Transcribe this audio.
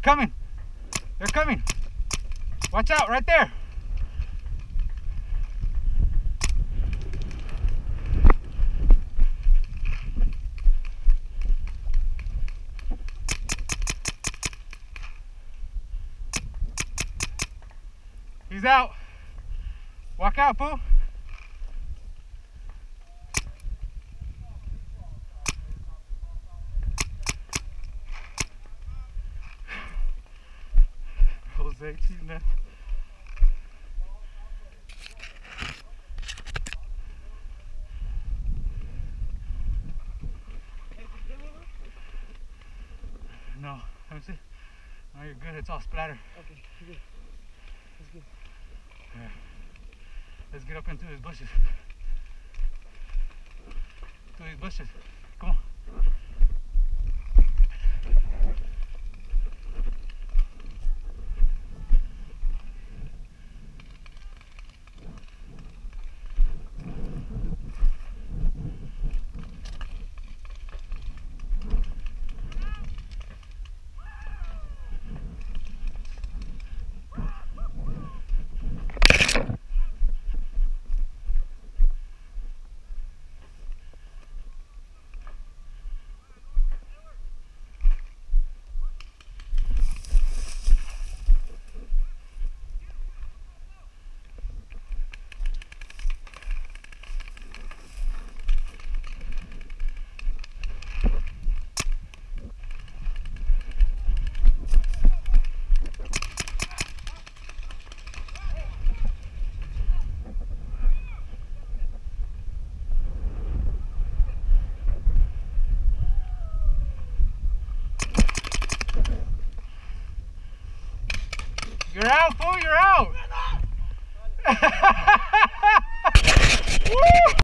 coming. They're coming. Watch out, right there. He's out. Walk out, Pooh. Jose cheating that. No, let me see. No, you're good. It's all splattered. Okay, you're good. That's good. Yeah. Let's get up into these bushes. To these bushes. Come on. You're out, fool, you're out!